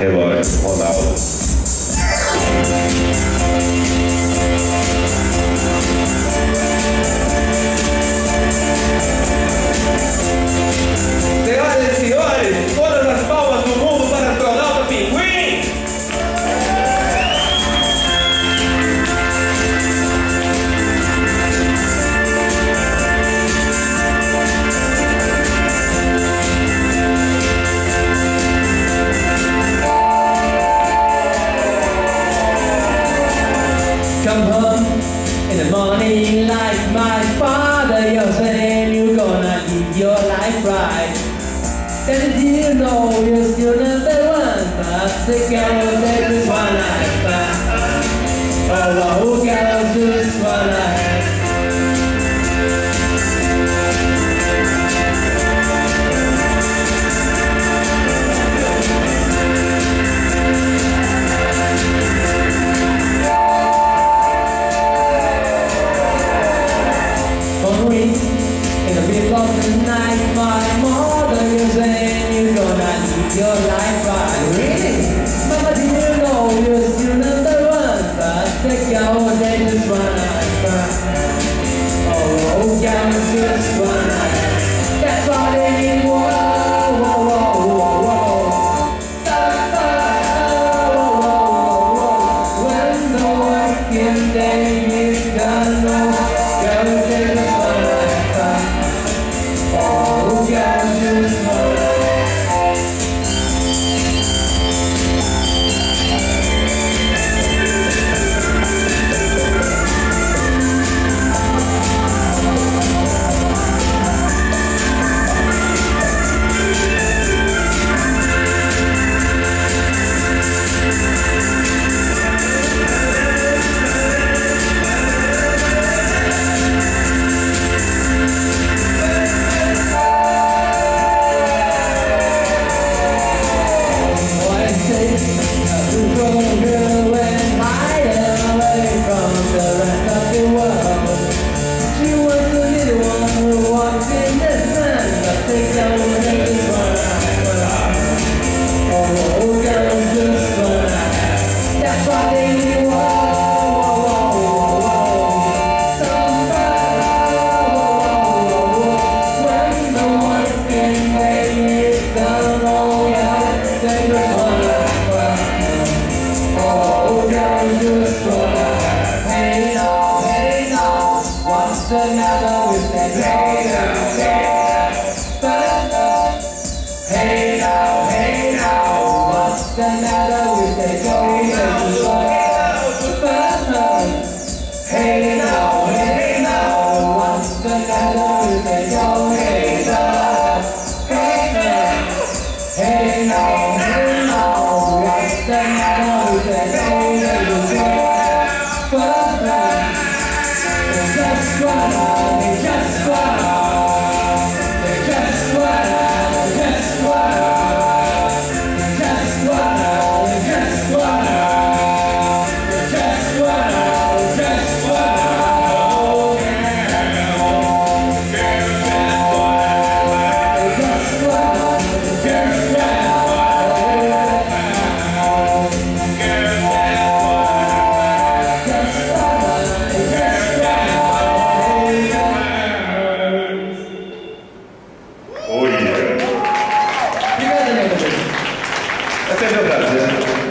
Eloy, Ronaldo. Senhoras e senhores, todas as palmas do mundo para Astronauta Pinguim! Come home in the morning like my father. You're saying you're gonna live your life right. And you know you're still number one, but the girls they just wanna have fun. Oh, the girls just wanna have fun. In the middle of the night, my mother is saying you're gonna live your life right. Really? Mama, do you know you're still number one, but the girls they just wanna have fun. Oh, girls just wanna have fun. That's all they need. Whoa, whoa, whoa, whoa, whoa. Stop, whoa, whoa, whoa. When the working day is done, oh, girls they just wanna have fun. Oh, girls just wanna have fun. Essa é a verdade, né?